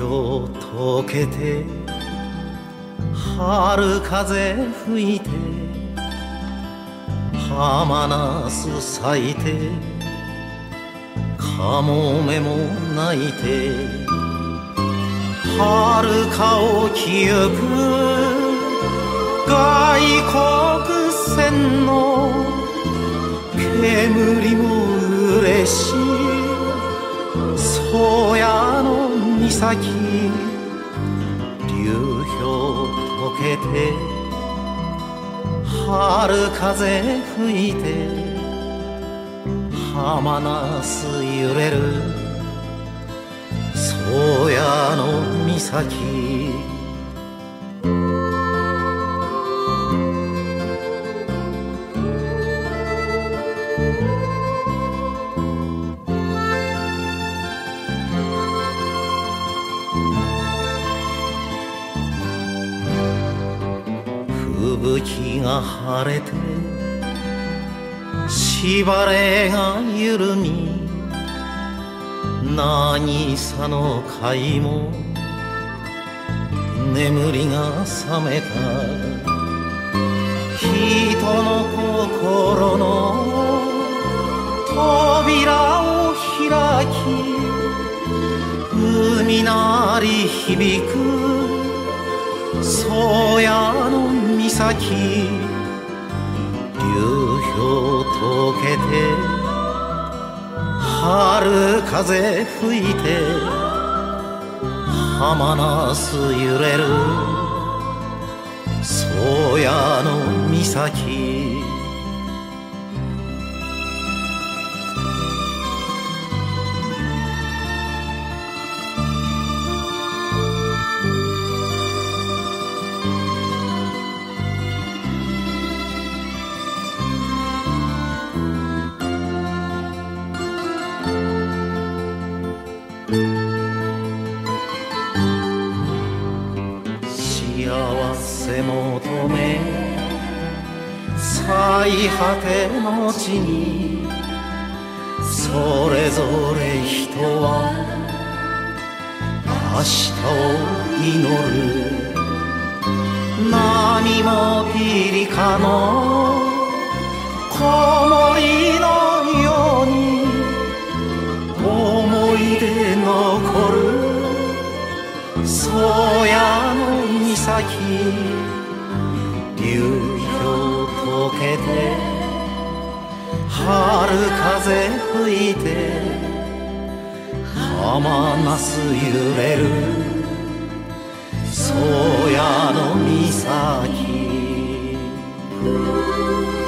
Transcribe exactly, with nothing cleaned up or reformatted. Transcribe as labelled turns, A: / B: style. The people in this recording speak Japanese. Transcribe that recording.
A: 氷溶けて春風吹いて浜ナス咲いてカモメも鳴いて遥か沖行く外国船の煙も嬉しい宗谷の岬流氷溶けて春風吹いて浜ナス揺れる宗谷の岬吹雪が晴れてしばれが緩み渚の貝も眠りが覚めた人の心の扉を開き海鳴り響く宗谷の岬流氷溶けて春風吹いて浜ナス揺れる宗谷の岬幸せ求め最果ての地にそれぞれ人は明日を祈る波もピリカの木漏りのように思い出残る宗谷の岬流氷溶けて春風吹いて浜ナス揺れる宗谷の岬